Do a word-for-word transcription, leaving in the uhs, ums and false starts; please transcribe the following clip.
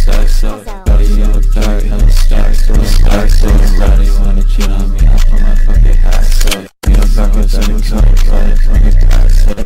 sex up. Body in the dark, hella stacks, hella stacks up. Ready wanna cheat on me, I put my fucking hats up. Me a backwards in the cup, fucking hats up.